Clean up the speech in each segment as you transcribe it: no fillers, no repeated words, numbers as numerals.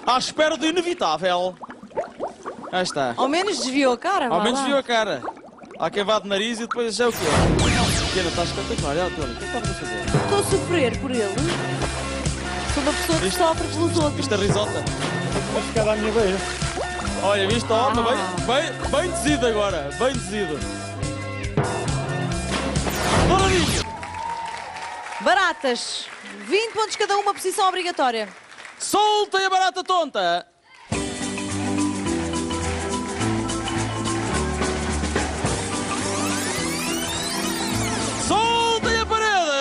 À espera do inevitável. Aí está. Ao menos desviou a cara. Ao menos viu a cara. Há quem vá de nariz e depois já é o que é. Pequena, está espetacular. Olha, Tony, o que é que estás a fazer? Estou a sofrer por ele. Sou uma pessoa que sofre pelos outros. Viste a risota? Vou ficar à minha beira. Olha, viste a horta? Bem dezido agora. Bem dezido. Douradinho. Baratas. 20 pontos cada uma, posição obrigatória. Soltem a barata tonta. Soltem a parede.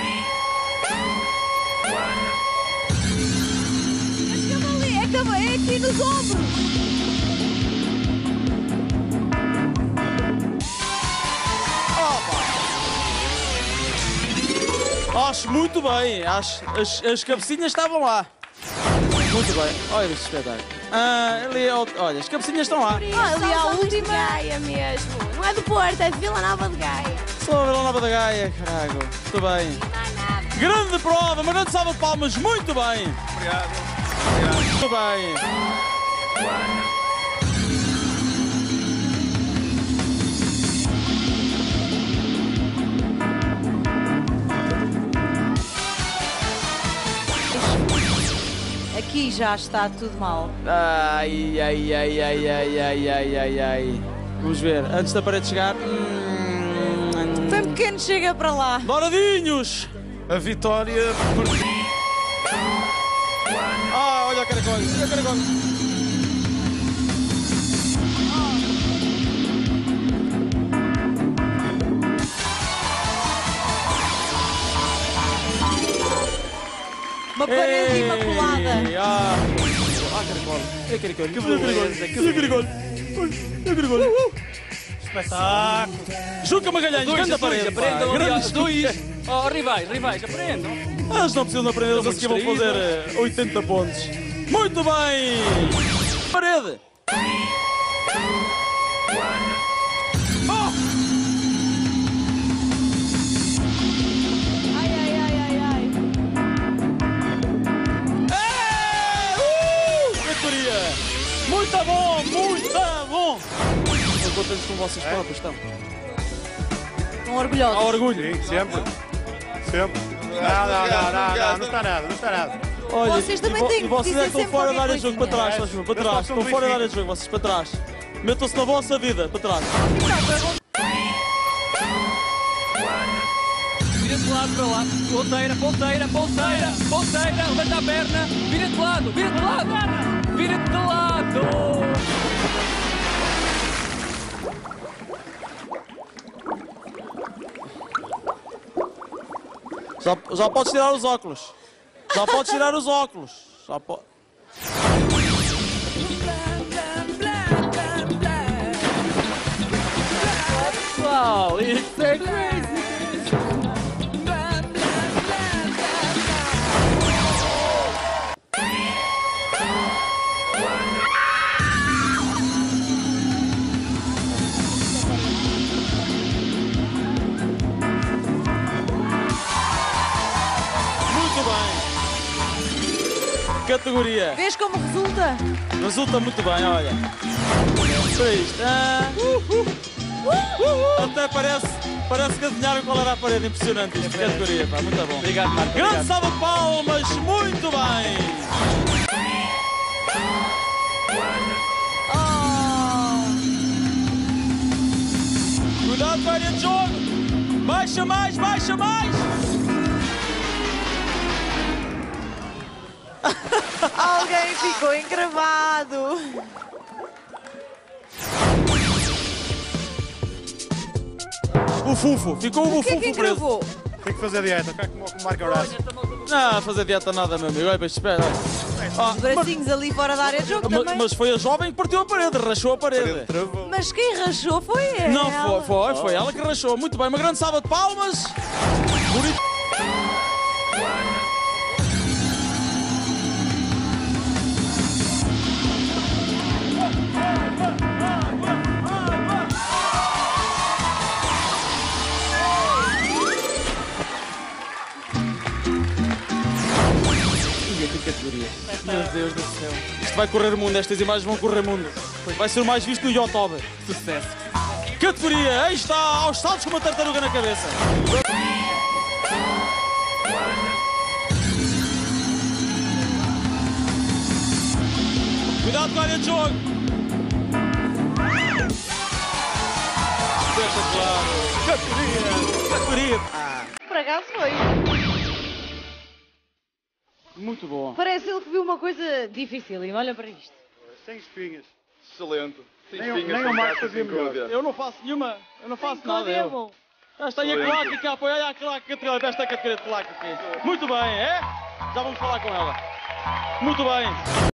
É aqui nos ombros. Acho muito bem. As cabecinhas estavam lá. Muito bem. Olha este espetáculo. Ali é olha, as cabecinhas estão lá. Ali a última. Gaia mesmo. Não é do Porto, é de Vila Nova de Gaia. Só a Vila Nova da Gaia, carago. Muito bem. Grande prova, uma grande salva de palmas. Muito bem. Obrigado. Muito bem. Aqui já está tudo mal. Ai. Vamos ver, antes da parede chegar. Bem pequeno, chega para lá. Douradinhos! A vitória. Olha o caracol, olha o caracol. Uma parede imaculada. Caracol. É caracol. Que beleza, que caracol. É caracol. Espetáculo. Juca Magalhães, grande parede. Aprendam, aliás, dois. Oh, rivais, aprendam. Eles não precisam de aprender, eles a seguir vão fazer 80 pontos. Muito bem! Parede! Ai. Categoria! Muito bom! Estão contentes com vocês próprios, estão? Estão orgulhosos. Há orgulho. Sim, sempre. Sempre. Não está nada. Olha, Vocês também têm que e vocês dizer é que estão sempre fora da qualquer área de jogo, para trás, coisinha. estás a ver? Para trás, estão fora da área de jogo, vocês para trás. Metam-se na vossa vida, para trás. Vira de lado para lá. Ponteira. Levanta a perna. Vira de lado. Vira de lado. Já podes tirar os óculos. Já pode... Wow, it's so crazy. Categoria. Vês como resulta? Resulta muito bem, olha. Para isto. Até parece que adivinharam qual era a parede. Impressionante isto. Categoria, pá. Muito bom. Obrigado, Marco. Grande salva de palmas. Muito bem. Cuidado com a área de jogo. Baixa mais. Alguém ficou encravado. O Fufo. Ficou o O que é Fufo que preso. encravou? Tem que fazer dieta. Como o Marco Horácio. Não, fazer dieta nada, meu amigo. Olha, mas espera. Os bracinhos ali fora da área de jogo também. Mas foi a jovem que partiu a parede, rachou a parede. Mas quem rachou foi ela. Não, foi ela que rachou. Muito bem, uma grande salva de palmas. Bonito. Que categoria. categoria. Meu Deus do céu. Isto vai correr o mundo, estas imagens vão correr o mundo. Vai ser o mais visto no YouTube. Sucesso. Categoria, aí está, aos saltos com uma tartaruga na cabeça. Cuidado com a área de jogo. Espetacular. Categoria. Por acaso foi. Muito bom. Parece ele que viu uma coisa difícil e olha para isto. Sem espinhas. Excelente. Sem Nem espinhas, o sem Marcos casca, fazia sem melhor. códia. Eu não faço nenhuma, eu não faço nada. É Eu. bom. Já está aí a claque cá, apoia aí a categoria, esta categoria de claque aqui. Muito bem, é? Já vamos falar com ela. Muito bem.